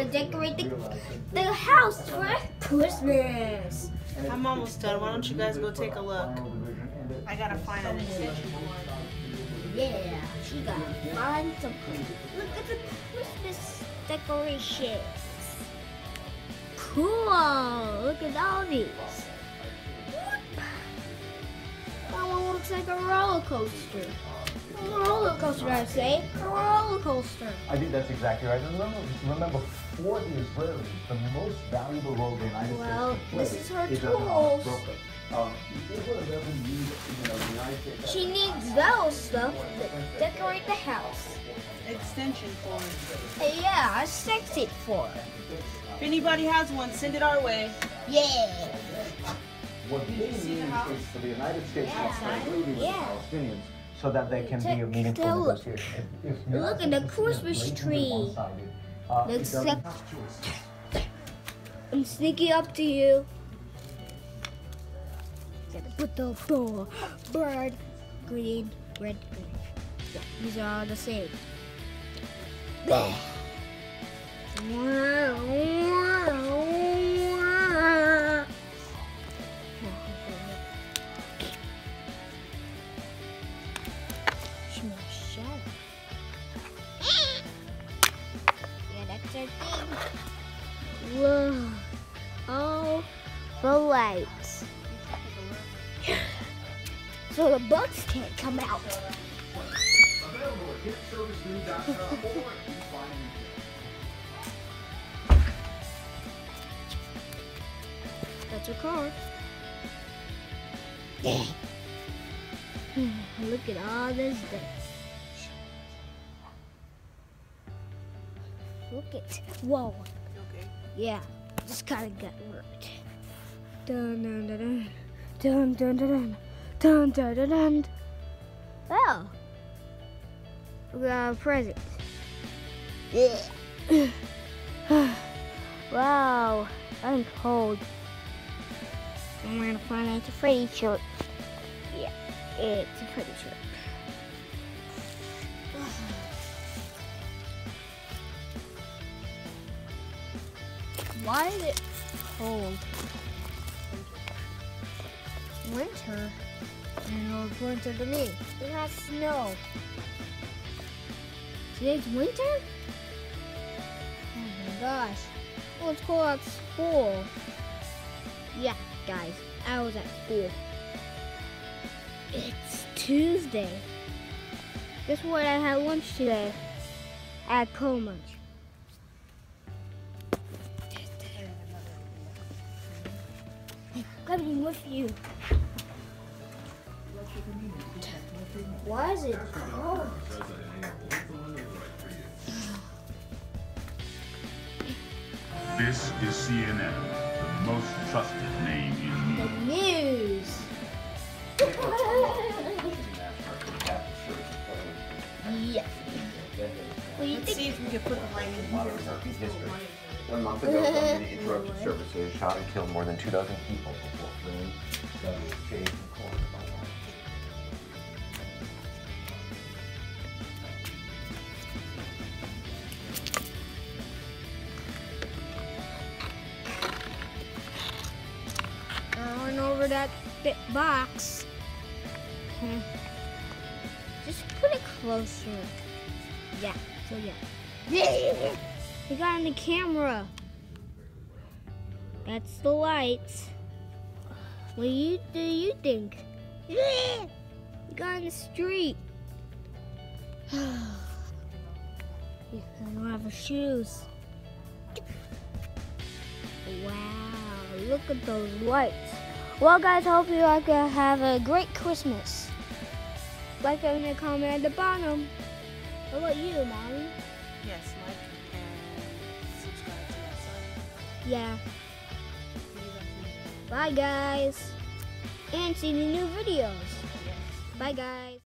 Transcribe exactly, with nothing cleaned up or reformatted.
decorate the, the house for Christmas. I'm almost done. Why don't you guys go take a look? I gotta find an extension cord. Yeah, she got to find some. Look at the Christmas decorations. Cool. Look at all these. That one looks like a roller coaster. A roller coaster, I say. A roller coaster. I think that's exactly right. And remember, remember, for the Israelis, the most valuable role the United Well, States can play this is her is as an tools. broker. Um, if they would have ever used, you know, the United States. She needs those stuff to decorate the house. Extension cord. Hey, yeah, I sexed it for her. If anybody has one, send it our way. Yeah. What they need is for the United States to start dealing with the Yeah. Palestinians so that they can be a Check- meaningful tell- negotiation. If, if Look at the Christmas tree. Uh, it Looks doesn't- like I'm sneaking up to you. Gotta put the four bird, green, red, green. Yeah, these are all the same. Yeah, that's our thing. Whoa. Oh, the lights. So the bugs can't come out. That's your car. Yeah. Look at all this damage. Look at, whoa. Okay. Yeah, just kind of got worked. Dun dun dun dun dun dun dun dun dun dun. Oh, we got a present. Yeah. Wow, I'm cold. I'm wearing a Five Nights at Freddy's shirt. Yeah, it's a Freddy shirt. Why is it cold? Winter? I know it's winter to me. It has snow. Today's winter? Oh my gosh. Oh, it's cold at school. Yeah, guys, I was at school. It's Tuesday. Guess what? I had lunch today. I had cold lunch. Coming with you. Why is it cold? This is C N N, the most trusted name in The news. news. Yeah. What do you Let's think? see if we can put the light in Modern here. American history. One month ago, London interrupted services, shot and killed more than two dozen people before fleeing the shade and corner by one. Going over that bit box. Hmm. Just put it closer. Yeah, so yeah. You got on the camera. That's the lights. What do you, do you think? You got on the street. I don't have shoes. Wow, look at those lights. Well, guys, I hope you like to have a great Christmas. Like and comment at the bottom. What about you, Mommy? Yes, like and subscribe to our site. Yeah. Leave us a- Bye, guys. And see the new videos. Bye, guys.